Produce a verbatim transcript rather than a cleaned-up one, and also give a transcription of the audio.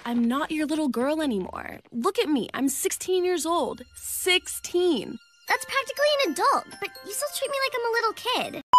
I'm not your little girl anymore. Look at me, I'm sixteen years old. sixteen! That's practically an adult, but you still treat me like I'm a little kid.